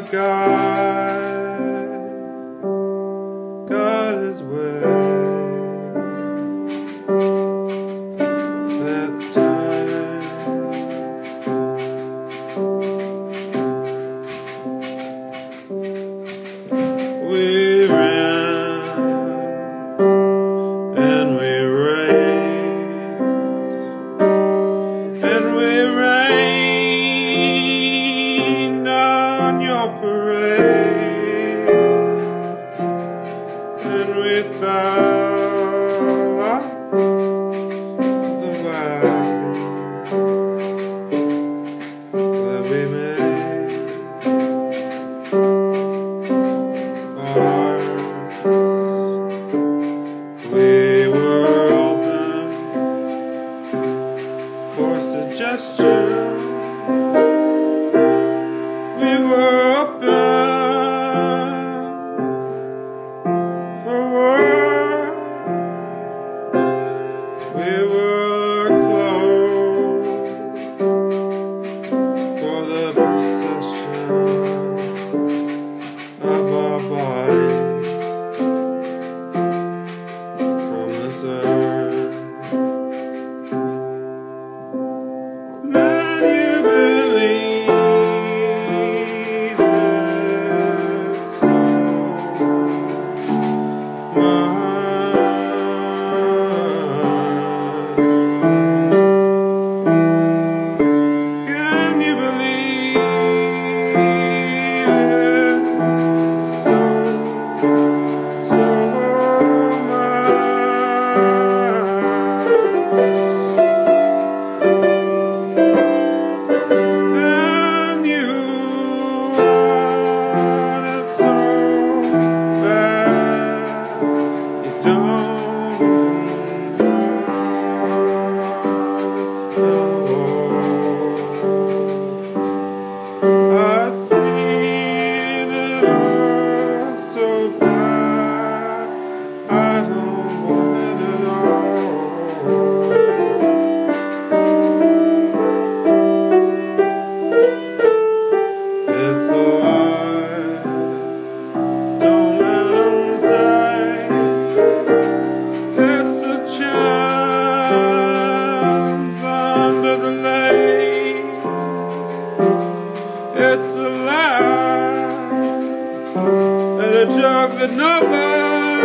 got his way that time. We ran and we raged and we rained on your parade, and we fell off the wagon that we made. We were open for suggestion. We were open for work. We were closed for the procession of our bodies from this earth. Man, you believe it so much. Can you believe it so much? And you want it so bad, you don't I've seen it all so bad, I don't want it at all. It's a lie, don't let 'em say it's a chance under the lake. It's a lie and a joke that nobody